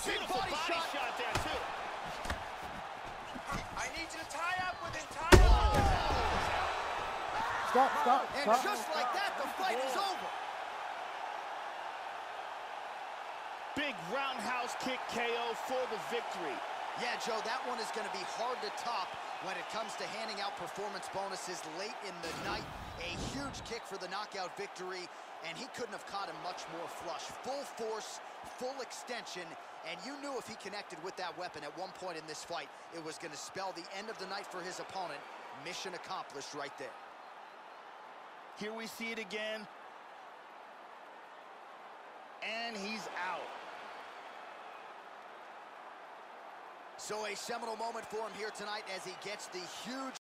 Beautiful body shot there, too. I need you to tie up with him. Tie up. Stop. And just like that, the fight is over. Big roundhouse kick KO for the victory. Yeah, Joe, that one is going to be hard to top when it comes to handing out performance bonuses late in the night. A huge kick for the knockout victory, and he couldn't have caught him much more flush. Full force, full extension, and you knew if he connected with that weapon at one point in this fight, it was going to spell the end of the night for his opponent. Mission accomplished right there. Here we see it again. And he's out. So a seminal moment for him here tonight as he gets the huge